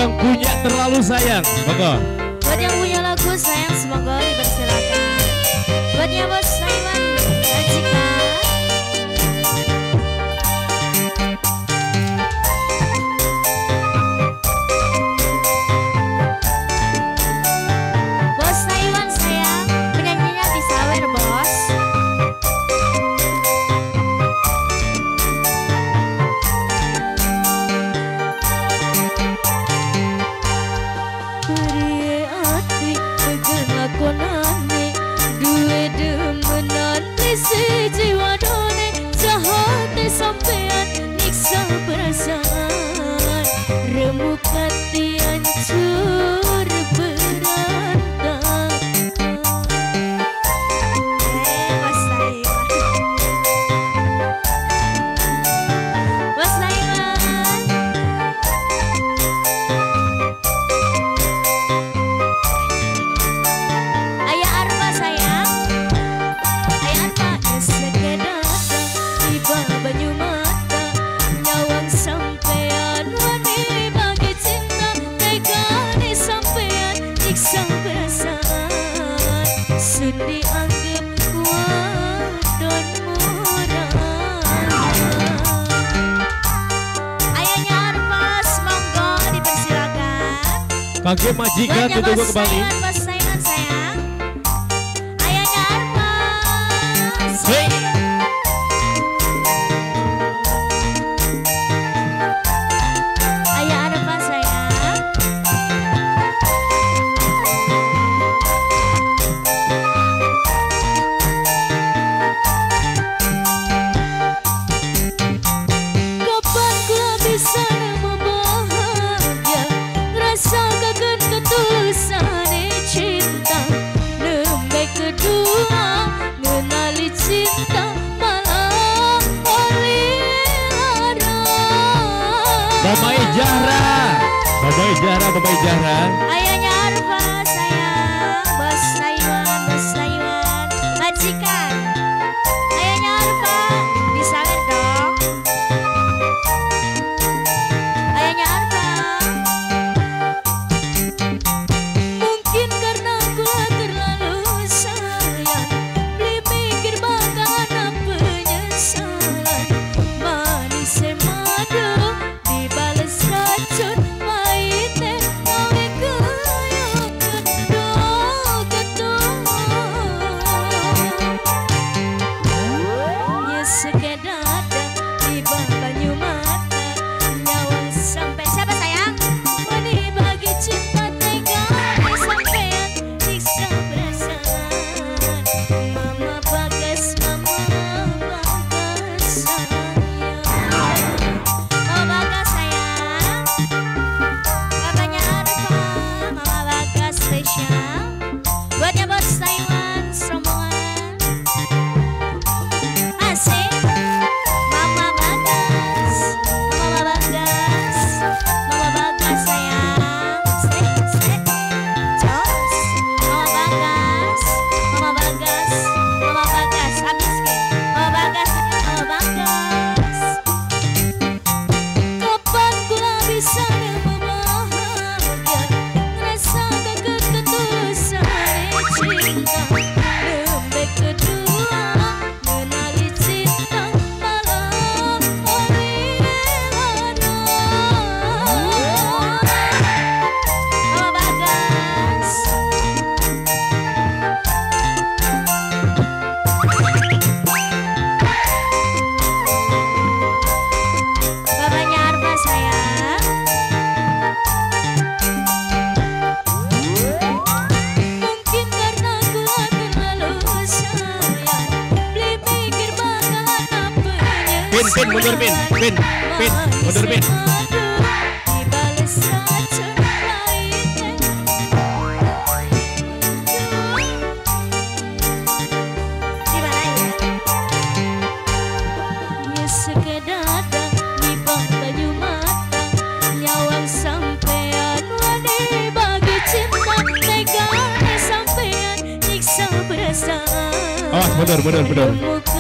yang punya terlalu sayang, monggo. Buat yang punya lagu sayang, semoga dipersilakan. Buatnya bos Sayang, Ajika. Bos Sayang sayang, penyanyinya disawer bos. Sejiwa done jahat sampean niksa perasaan remuk hati hancur berantakan. Bos Sayang, Bos Sayang. Ayah Arfa sayang. Banyu mata nyawang sampean wani bagi cinta tegane sampean nyiksa perasaan sedih anggap wadon murah. Ayahnya Arfa, monggo dipersilakan. Pakai majikan ditunggu kembali. Bos Sayang sayang. Ayahnya Arfa. Hey. Bapak Ijahra. Ayahnya Arfa sayang, Bos Sayang, majikan. Ayahnya Arfa, disawer dong. Ayahnya Arfa. Mungkin karena gua terlalu sayang, beli mikir bakalan penyesalan. Manis madu dibales racun. Buatnya Bos Sayang, rombongan. Asik. Mama Bagas, Mama Bagas, Mama Bagas sayang. Sek, jos. Mama Bagas, Mama Bagas, Mama Bagas. Habis ke? Mama Bagas, Mama Bagas. Kapan gua bisa lembek kedua menali cinta malam Olilana. Mama Bagas. Bapaknya Arfa sayang. Pin, mundur pin, mundur pin. Dibales racun lainnya. Gimana ya? Ya sekedar nibah banyu mata nyawang sampean wani bagi cinta tegane sampean nyiksa perasaan. Oh, mundur.